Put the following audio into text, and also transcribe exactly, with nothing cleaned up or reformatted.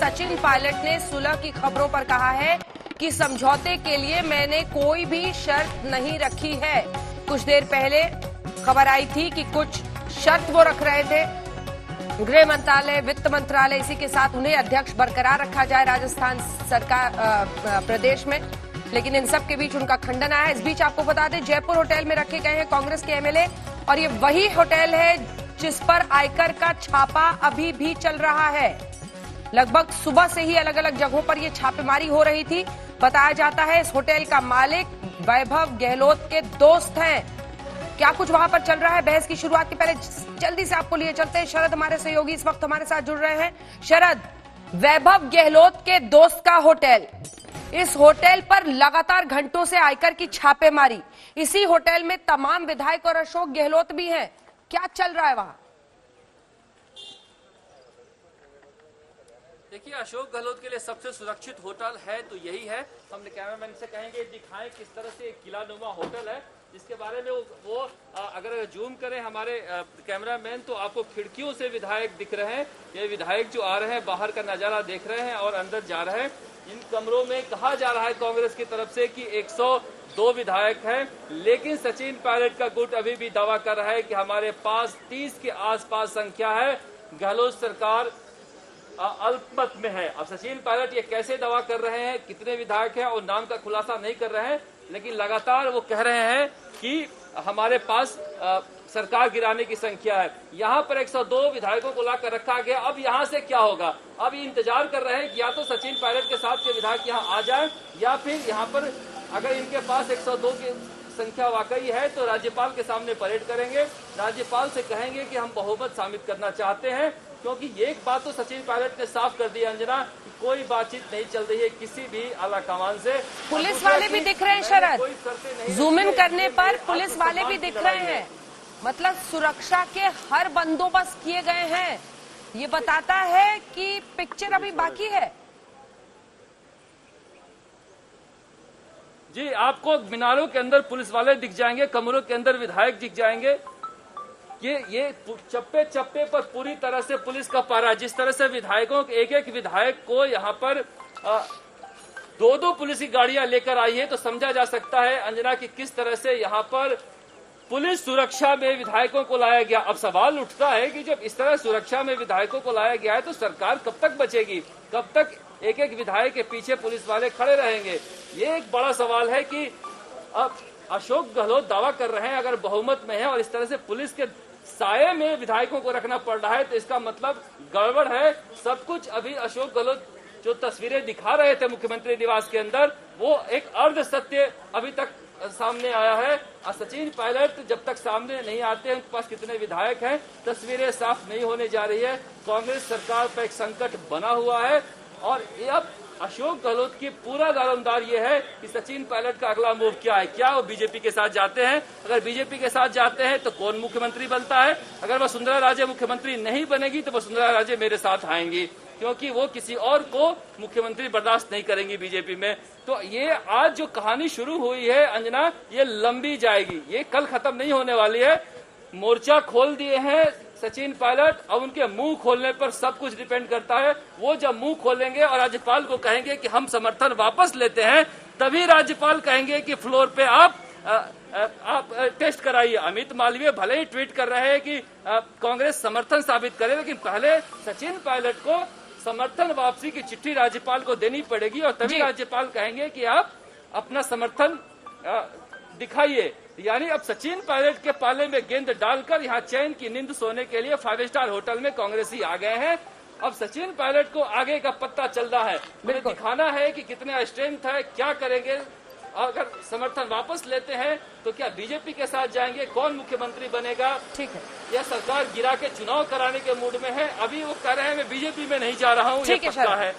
सचिन पायलट ने सुलह की खबरों पर कहा है कि समझौते के लिए मैंने कोई भी शर्त नहीं रखी है। कुछ देर पहले खबर आई थी कि कुछ शर्त वो रख रहे थे, गृह मंत्रालय, वित्त मंत्रालय, इसी के साथ उन्हें अध्यक्ष बरकरार रखा जाए राजस्थान सरकार प्रदेश में, लेकिन इन सब के बीच उनका खंडन आया है। इस बीच आपको बता दें, जयपुर होटल में रखे गए हैं कांग्रेस के एमएलए और ये वही होटल है जिस पर आयकर का छापा अभी भी चल रहा है। लगभग सुबह से ही अलग अलग जगहों पर ये छापेमारी हो रही थी। बताया जाता है इस होटल का मालिक वैभव गहलोत के दोस्त हैं। क्या कुछ वहां पर चल रहा है, बहस की शुरुआत के पहले जल्दी से आपको लिए चलते हैं। शरद हमारे सहयोगी इस वक्त हमारे साथ जुड़ रहे हैं। शरद, वैभव गहलोत के दोस्त का होटल, इस होटल पर लगातार घंटों से आयकर की छापेमारी, इसी होटल में तमाम विधायक और अशोक गहलोत भी हैं। क्या चल रहा है वहां? देखिए, अशोक गहलोत के लिए सबसे सुरक्षित होटल है तो यही है। हम कैमरामैन से कहेंगे दिखाएं किस तरह से एक किला नुमा होटल है, जिसके बारे में वो, वो अगर जूम करें हमारे कैमरामैन तो आपको खिड़कियों से विधायक दिख रहे हैं। ये विधायक जो आ रहे हैं बाहर का नजारा देख रहे हैं और अंदर जा रहे हैं। इन कमरों में कहा जा रहा है कांग्रेस की तरफ से कि एक सौ दो विधायक हैं, लेकिन सचिन पायलट का गुट अभी भी दावा कर रहा है कि हमारे पास तीस के आसपास संख्या है। गहलोत सरकार अल्पमत में है। अब सचिन पायलट ये कैसे दावा कर रहे हैं, कितने विधायक हैं और नाम का खुलासा नहीं कर रहे हैं, लेकिन लगातार वो कह रहे हैं कि हमारे पास आ, सरकार गिराने की संख्या है। यहाँ पर एक सौ दो विधायकों को लाकर रखा गया। अब यहाँ से क्या होगा? अब इंतजार कर रहे हैं कि या तो सचिन पायलट के साथ के विधायक यहाँ आ जाए, या फिर यहाँ पर अगर इनके पास एक सौ दो की संख्या वाकई है तो राज्यपाल के सामने परेड करेंगे, राज्यपाल से कहेंगे कि हम बहुमत साबित करना चाहते हैं। क्योंकि ये एक बात तो सचिन पायलट ने साफ कर दी अंजना कि कोई बातचीत नहीं चल रही है किसी भी आला कमान से। पुलिस वाले भी दिख रहे हैं शरद, जूम इन करने पर पुलिस वाले भी दिख रहे हैं। मतलब सुरक्षा के हर बंदोबस्त किए गए हैं। ये बताता है कि पिक्चर अभी बाकी है। जी, आपको मीनारों के अंदर पुलिस वाले दिख जाएंगे, कमरों के अंदर विधायक दिख जाएंगे। ये ये चप्पे चप्पे पर पूरी तरह से पुलिस का पहरा। जिस तरह से विधायकों एक एक विधायक को यहाँ पर आ, दो दो पुलिस की गाड़ियां लेकर आई है, तो समझा जा सकता है अंजना कि किस तरह से यहाँ पर पुलिस सुरक्षा में विधायकों को लाया गया। अब सवाल उठता है कि जब इस तरह सुरक्षा में विधायकों को लाया गया है तो सरकार कब तक बचेगी, कब तक एक एक विधायक के पीछे पुलिस वाले खड़े रहेंगे? ये एक बड़ा सवाल है कि अब अशोक गहलोत दावा कर रहे हैं अगर बहुमत में है और इस तरह से पुलिस के साये में विधायकों को रखना पड़ रहा है तो इसका मतलब गड़बड़ है सब कुछ। अभी अशोक गहलोत जो तस्वीरें दिखा रहे थे मुख्यमंत्री निवास के अंदर, वो एक अर्ध सत्य अभी तक सामने आया है। और सचिन पायलट जब तक सामने नहीं आते हैं उनके पास कितने विधायक हैं, तस्वीरें साफ नहीं होने जा रही है। कांग्रेस सरकार पर एक संकट बना हुआ है और अब अशोक गहलोत की पूरा दारोमदार ये है कि सचिन पायलट का अगला मूव क्या है। क्या वो बीजेपी के साथ जाते हैं? अगर बीजेपी के साथ जाते हैं तो कौन मुख्यमंत्री बनता है? अगर वसुंधरा राजे मुख्यमंत्री नहीं बनेगी तो वसुंधरा राजे मेरे साथ आएंगी, क्योंकि वो किसी और को मुख्यमंत्री बर्दाश्त नहीं करेंगी बीजेपी में। तो ये आज जो कहानी शुरू हुई है अंजना, ये लंबी जाएगी, ये कल खत्म नहीं होने वाली है। मोर्चा खोल दिए हैं सचिन पायलट, अब उनके मुंह खोलने पर सब कुछ डिपेंड करता है। वो जब मुंह खोलेंगे और राज्यपाल को कहेंगे कि हम समर्थन वापस लेते हैं, तभी राज्यपाल कहेंगे कि फ्लोर पे आप आ, आ, आप टेस्ट कराइए। अमित मालवीय भले ही ट्वीट कर रहे हैं कि आ, कांग्रेस समर्थन साबित करे, लेकिन पहले सचिन पायलट को समर्थन वापसी की चिट्ठी राज्यपाल को देनी पड़ेगी और तभी राज्यपाल कहेंगे कि आप अपना समर्थन दिखाइए। यानी अब सचिन पायलट के पाले में गेंद डालकर यहाँ चैन की नींद सोने के लिए फाइव स्टार होटल में कांग्रेसी आ गए हैं। अब सचिन पायलट को आगे का पत्ता चल रहा है, उन्हें दिखाना है कि कितने स्ट्रेंथ है, क्या करेंगे। अगर समर्थन वापस लेते हैं तो क्या बीजेपी के साथ जाएंगे, कौन मुख्यमंत्री बनेगा, ठीक है, या सरकार गिरा के चुनाव कराने के मूड में है। अभी वो कह रहे हैं मैं बीजेपी में नहीं जा रहा हूँ, ये पक्का है।